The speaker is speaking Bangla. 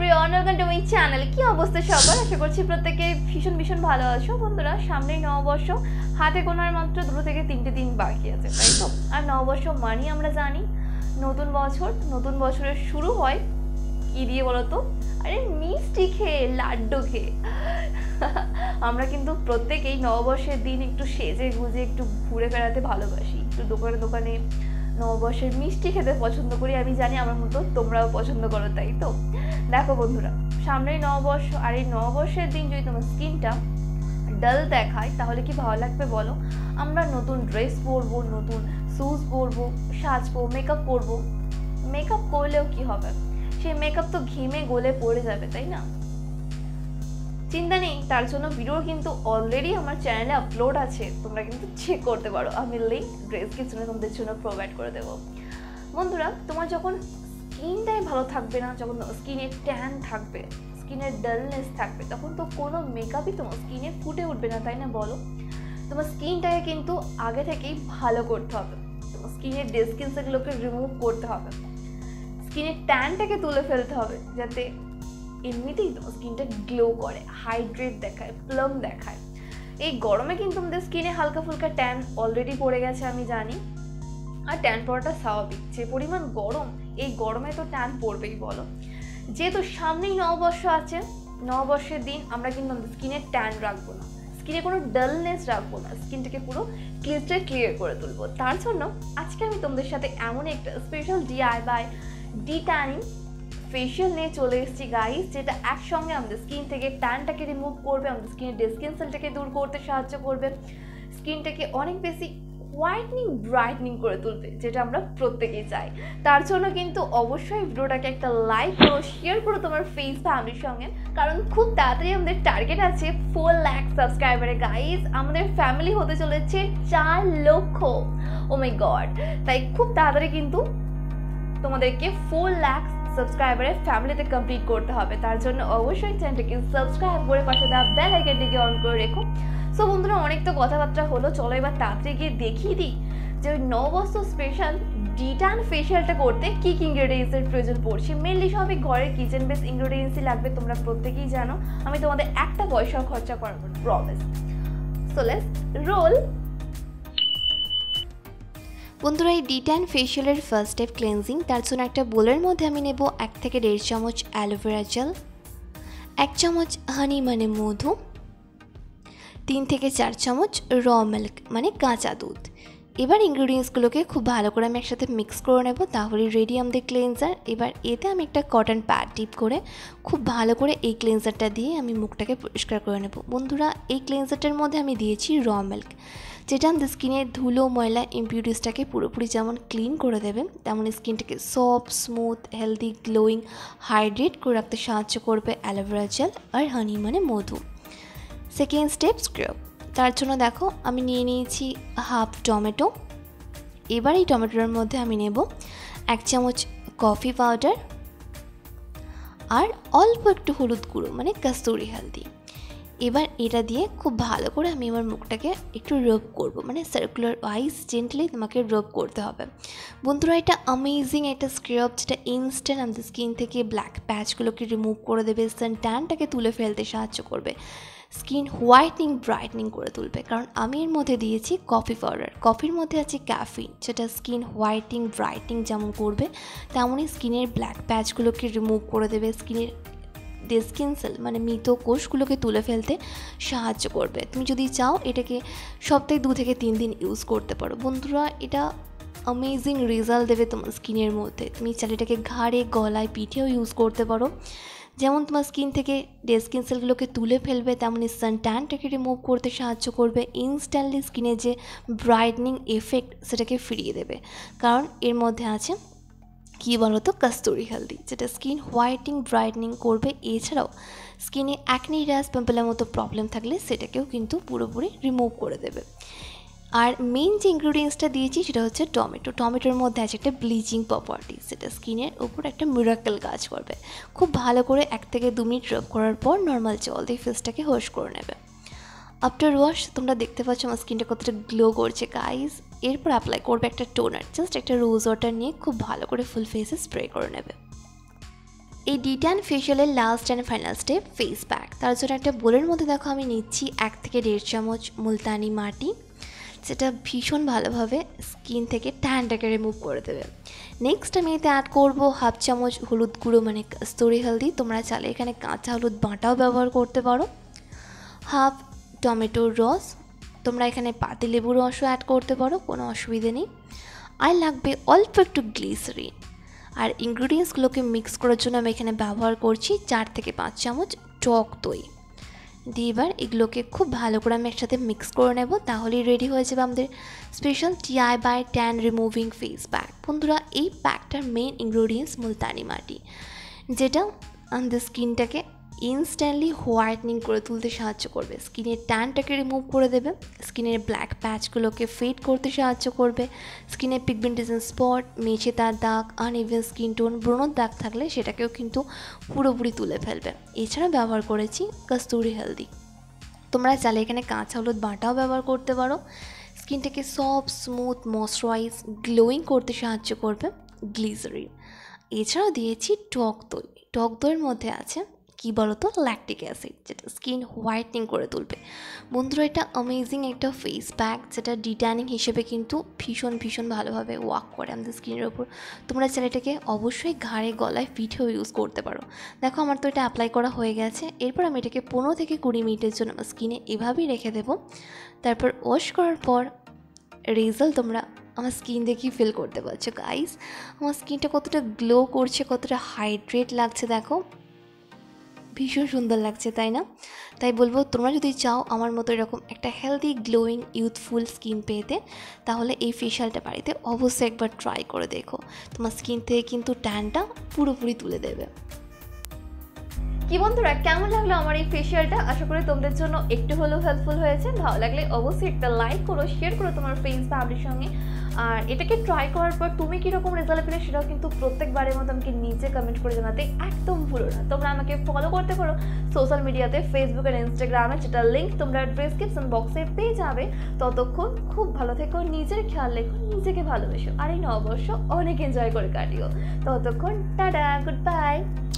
Everyone, welcome to my channel. কি অবস্থা সবার? আশা করছি প্রত্যেকে ভীষণ ভীষণ ভালো আছো। বন্ধুরা, সামনেই নববর্ষ, হাতে গোনার মাত্র 2 থেকে 3টে দিন বাকি আছে, তাই তো? আর নববর্ষ মানে আমরা জানি নতুন বছর। নতুন বছরের শুরু হয় কি দিয়ে বলো তো? আরে মিষ্টি খেয়ে, লাড্ডু খেয়ে। আমরা কিন্তু প্রত্যেকেই নববর্ষের দিন একটু সেজে গুজে একটু ঘুরে বেড়াতে ভালোবাসি, একটু দোকানে দোকানে নববর্ষের মিষ্টি খেতে পছন্দ করি। আমি জানি আমার মতো তোমরাও পছন্দ করো, তাই তো? দেখো বন্ধুরা, সামনেই নববর্ষ, আর এই নববর্ষের দিন যদি তোমার স্কিনটা ডাল দেখায় তাহলে কি ভালো লাগবে বলো? আমরা নতুন ড্রেস পরবো, নতুন শুজ পরবো, সাজবো, মেকআপ করবো। মেকআপ করলেও কি হবে? সেই মেকআপ তো ঘেমে গলে পড়ে যাবে, তাই না? চিন্তা নেই, তার জন্য ভিডিও কিন্তু অলরেডি আমার চ্যানেলে আপলোড আছে, তোমরা কিন্তু চেক করতে পারো। আমি লিঙ্ক ডেসক্রিপশনে তোমাদের জন্য প্রোভাইড করে দেবো। বন্ধুরা, তোমার যখন স্কিনটাই ভালো থাকবে না, যখন স্কিনে ট্যান থাকবে, স্কিনের ডালনেস থাকবে, তখন তো কোনো মেকআপই তোমার স্কিনে ফুটে উঠবে না, তাই না বলো? তোমার স্কিনটাকে কিন্তু আগে থেকেই ভালো করতে হবে। তোমার স্কিনের ডেড স্কিনগুলোকে রিমুভ করতে হবে, স্কিনের ট্যানটাকে তুলে ফেলতে হবে, যাতে এমনিতেই তোমার স্কিনটা গ্লো করে, হাইড্রেট দেখায়, প্লাম দেখায়। এই গরমে কিন্তু আমাদের স্কিনে হালকা ফুলকা ট্যান অলরেডি পড়ে গেছে, আমি জানি। আর ট্যান পড়াটা স্বাভাবিক, যে পরিমাণ গরম, এই গরমে তো ট্যান পড়বেই বলো। যেহেতু সামনেই নববর্ষ আছে, নববর্ষের দিন আমরা কিন্তু আমাদের স্কিনে ট্যান রাখবো না, স্কিনে কোনো ডালনেস রাখবো না, স্কিনটাকে পুরো ক্লিয়ার করে তুলবো। তার জন্য আজকে আমি তোমাদের সাথে এমন একটা স্পেশাল DIY ডিট্যানিং ফেশিয়াল নিয়ে চলে এসেছি গাইস, যেটা একসঙ্গে আমাদের স্কিন থেকে ট্যানটাকে রিমুভ করবে, আমাদের স্কিনের ডেড স্কিন সেলটাকে দূর করতে সাহায্য করবে, স্কিনটাকে অনেক বেশি হোয়াইটনিং ব্রাইটনিং করে তুলবে, যেটা আমরা প্রত্যেকেই চাই। তার জন্য কিন্তু অবশ্যই ভিডিওটাকে একটা লাইক করো, শেয়ার করো তোমার ফেস ফ্যামিলির সঙ্গে, কারণ খুব তাড়াতাড়ি আমাদের টার্গেট আছে 4 লাখ সাবস্ক্রাইবারে গাইস। আমাদের ফ্যামিলি হতে চলেছে 4 লক্ষ। Oh my God! তাই খুব তাড়াতাড়ি কিন্তু তোমাদেরকে 4 লাখ সাবস্ক্রাইবারের ফ্যামিলিতে কমপ্লিট করতে হবে। তার জন্য অবশ্যই চ্যানেলটাকে সাবস্ক্রাইব করে পাশে দেওয়া বেল আইকনটিকে অন করে রেখো। সো বন্ধুরা, অনেক তো কথাবার্তা হলো, চলো এবার তাড়াতাড়ি গিয়ে দেখিয়ে দিই যে ওই নববর্ষ স্পেশাল ডিট্যান ফেশিয়ালটা করতে কী কী ইনগ্রেডিয়েন্টসের প্রয়োজন পড়ছে। মেনলি সবই ঘরের কিচেন বেস ইনগ্রেডিয়েন্টসই লাগবে, তোমরা প্রত্যেকেই জানো। আমি তোমাদের একটা পয়সাও খরচা করাবো না, প্রমিস। So let's roll. বন্ধুরা, এই ডিট্যান ফেশিয়ালের ফার্স্ট স্টেপ ক্লেন্সিং। তার জন্য একটা বোলের মধ্যে আমি নেব 1 থেকে 1.5 চামচ অ্যালোভেরা জেল, 1 চামচ হানি মানে মধু, 3 থেকে 4 চামচ র মিল্ক মানে কাঁচা দুধ। এবার ইনগ্রিডিয়েন্টসগুলোকে খুব ভালো করে আমি একসাথে মিক্স করে নেব, তাহলে রেডি আমাদের ক্লেন্সার। এবার এতে আমি একটা কটন প্যাড ডিপ করে খুব ভালো করে এই ক্লেন্সারটা দিয়ে আমি মুখটাকে পরিষ্কার করে নেব। বন্ধুরা, এই ক্লেন্সারটার মধ্যে আমি দিয়েছি র মিল্ক, যেটা আমাদের স্কিনের ধুলো, ময়লা, ইমপিউরিটিসটাকে পুরোপুরি যেমন ক্লিন করে দেবে, তেমন স্কিনটাকে soft, smooth, healthy, glowing, hydrate করে রাখতে সাহায্য করবে অ্যালোভেরা জেল আর হানি মানে মধু। Second step scrub. তার জন্য দেখো আমি নিয়ে নিয়েছি হাফ টমেটো। এবার এই টমেটোর মধ্যে আমি নেব 1 চামচ কফি পাউডার আর অল্প একটু হলুদ গুঁড়ো মানে কস্তুরি হলদি। এবার এটা দিয়ে খুব ভালো করে আমি আমার মুখটাকে একটু রাব করব, মানে সার্কুলার ওয়াইজ জেন্টলি তোমাকে রাব করতে হবে। বন্ধুরা, এটা অ্যামেজিং একটা স্ক্রাব, যেটা ইনস্ট্যান্ট আমাদের স্কিন থেকে ব্ল্যাক প্যাচগুলোকে রিমুভ করে দেবে, সান ট্যানটাকে তুলে ফেলতে সাহায্য করবে, স্কিন হোয়াইটনিং ব্রাইটনিং করে তুলবে। কারণ আমি এর মধ্যে দিয়েছি কফি পাউডার, কফির মধ্যে আছে ক্যাফিন, যেটা স্কিন হোয়াইটনিং ব্রাইটনিং যেমন করবে, তেমনই স্কিনের ব্ল্যাক প্যাচগুলোকে রিমুভ করে দেবে, স্কিনের ডেড স্কিন সেল মানে মৃত কোষগুলোকে তুলে ফেলতে সাহায্য করবে। তুমি যদি চাও এটাকে সপ্তাহে 2 থেকে 3 দিন ইউজ করতে পারো। বন্ধুরা, এটা অ্যামেজিং রেজাল্ট দেবে তোমার স্কিনের মধ্যে। তুমি চাইলে এটাকে ঘাড়ে, গলায়, পিঠেও ইউজ করতে পারো। যেমন তোমার স্কিন থেকে ডেড স্কিন সেলগুলোকে তুলে ফেলবে, তেমনই সান ট্যানটাকে রিমুভ করতে সাহায্য করবে, ইনস্ট্যান্টলি স্কিনে যে ব্রাইটনিং এফেক্ট সেটাকে ফিরিয়ে দেবে। কারণ এর মধ্যে আছে কী বলতো, কস্তুরি হলদি, যেটা স্কিন হোয়াইটনিং ব্রাইটনিং করবে। এছাড়াও স্কিনে অ্যাকনি, র্যাশ, পিম্পলের মতো প্রবলেম থাকলে সেটাকেও কিন্তু পুরোপুরি রিমুভ করে দেবে। আর মেন যে ইনগ্রিডিয়েন্টসটা দিয়েছি সেটা হচ্ছে টমেটো। টমেটোর মধ্যে আছে একটা ব্লিচিং প্রপার্টি, সেটা স্কিনের উপর একটা মিরাকেল কাজ করবে। খুব ভালো করে 1 থেকে 2 মিনিট রাব করার পর নর্মাল জল দিয়ে ফেসটাকে ওয়াশ করে নেবে। আফটার ওয়াশ তোমরা দেখতে পাচ্ছ আমার স্কিনটা কতটা গ্লো করছে গাইস। এরপর অ্যাপ্লাই করবে একটা টোনার, জাস্ট একটা রোজ ওয়াটার নিয়ে খুব ভালো করে ফুল ফেসে স্প্রে করে নেবে। এই ডিট্যান ফেশিয়ালের last and final step face pack. তার জন্য একটা বোলের মধ্যে দেখো আমি নিচ্ছি 1 থেকে 1.5 চামচ মুলতানি মাটি, যেটা ভীষণ ভালোভাবে স্কিন থেকে ট্যানটাকে রিমুভ করে দেবে। নেক্সট আমি এতে অ্যাড করবো 1/2 চামচ হলুদ গুঁড়ো মানে কস্তুরি হলদি, তোমরা চাইলে এখানে কাঁচা হলুদ বাটাও ব্যবহার করতে পারো। 1/2 টমেটোর রস, তোমরা এখানে পাতিলেবুর রসও অ্যাড করতে পারো, কোনো অসুবিধে নেই। আর লাগবে অল্প একটু গ্লিসারিন। আর ইনগ্রিডিয়েন্টসগুলোকে মিক্স করার জন্য আমি এখানে ব্যবহার করছি 4 থেকে 5 চামচ টক দই। দিয়ে এবার এগুলোকে খুব ভালো করে আমি একসাথে মিক্স করে নেব, তাহলেই রেডি হয়ে যাবে আমাদের স্পেশাল টিআই বাই ট্যান রিমুভিং ফেস প্যাক। বন্ধুরা এই প্যাকটার মেন ইনগ্রিডিয়েন্টস মুলতানি মাটি, যেটা আমাদের স্কিনটাকে ইনস্ট্যান্টলি হোয়াইটনিং করে তুলতে সাহায্য করবে, স্কিনের ট্যানটাকে রিমুভ করে দেবে, স্কিনের ব্ল্যাক প্যাচগুলোকে ফেড করতে সাহায্য করবে, স্কিনের পিগমেন্টেশন স্পট, মেঝে তার দাগ, আনইভেন স্কিন টোন, ব্রণর দাগ থাকলে সেটাকেও কিন্তু পুরোপুরি তুলে ফেলবে। এছাড়া ব্যবহার করেছি কস্তুরি হলদি, তোমরা চাইলে এখানে কাঁচা হলুদ বাটাও ব্যবহার করতে পারো। স্কিনটাকে সফট, স্মুথ, ময়শ্চারাইজ, গ্লোয়িং করতে সাহায্য করবে গ্লিসারিন। এছাড়াও দিয়েছি টক দই। টক দইয়ের মধ্যে আছে কী বলো তো, ল্যাকটিক অ্যাসিড, যেটা স্কিন হোয়াইটনিং করে তুলবে। বন্ধুরা এটা অ্যামেজিং একটা ফেস প্যাক, যেটা ডিট্যানিং হিসেবে কিন্তু ভীষণ ভীষণ ভালোভাবে ওয়ার্ক করে আমাদের স্কিনের ওপর। তোমরা চাইলে এটাকে অবশ্যই ঘাড়ে, গলায়, পিঠেও ইউজ করতে পারো। দেখো আমার তো এটা অ্যাপ্লাই করা হয়ে গেছে। এরপর আমি এটাকে 15 থেকে 20 মিনিটের জন্য আমার স্কিনে এভাবেই রেখে দেবো। তারপর ওয়াশ করার পর রেজাল্ট তোমরা আমার স্কিন দেখেই ফিল করতে পারছো। গাইস আমার স্কিনটা কতটা গ্লো করছে, কতটা হাইড্রেট লাগছে, দেখো ভীষণ সুন্দর লাগছে, তাই না? তাই বলবো তোমরা যদি চাও আমার মতো এরকম একটা হেলদি, গ্লোয়িং, ইউথফুল স্কিন পেতে, তাহলে এই ফেশিয়ালটা বাড়িতে অবশ্যই একবার ট্রাই করে দেখো। তোমার স্কিন থেকে কিন্তু ট্যানটা পুরোপুরি তুলে দেবে। কি বন্ধুরা, কেমন লাগলো আমার এই ফেশিয়ালটা? আশা করি তোমাদের জন্য একটু হলেও হেল্পফুল হয়েছে। ভালো লাগলে অবশ্যই একটা লাইক করো, শেয়ার করো তোমার ফ্রেন্ডস ফ্যামিলির সঙ্গে। আর এটাকে ট্রাই করার পর তুমি কীরকম রেজাল্ট পেলে সেটাও কিন্তু প্রত্যেকবারের মতো আমাকে নিচে কমেন্ট করে জানাতে একদম ভুলো না। তোমরা আমাকে ফলো করতে পারো সোশ্যাল মিডিয়াতে, ফেসবুক আর ইনস্টাগ্রামে, যেটা লিঙ্ক তোমরা ডেসক্রিপশন বক্সে পেয়ে যাবে। ততক্ষণ খুব ভালো থেকো, নিজের খেয়াল রেখো, নিজেকে ভালোবেসো, আর এই নববর্ষ অনেক এনজয় করে কাটিও। ততক্ষণ টাটা, গুড বাই।